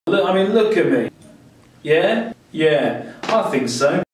Look, I mean, look at me. Yeah? Yeah, I think so.